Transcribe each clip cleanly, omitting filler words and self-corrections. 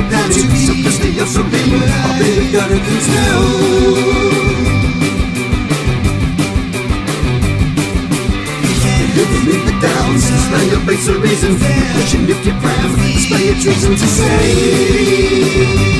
panic, selflessly you're so mean. I'll be the gun against hell. Living in the downs, display your face of reason. Pushing if you're proud, display your treason to say.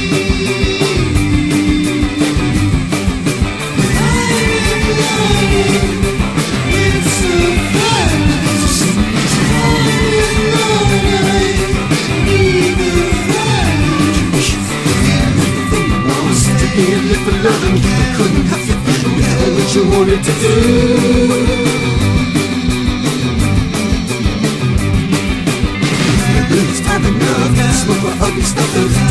And live for loving, I couldn't have you feel what you wanted to do. It's time enough to smoke my ugly stuff.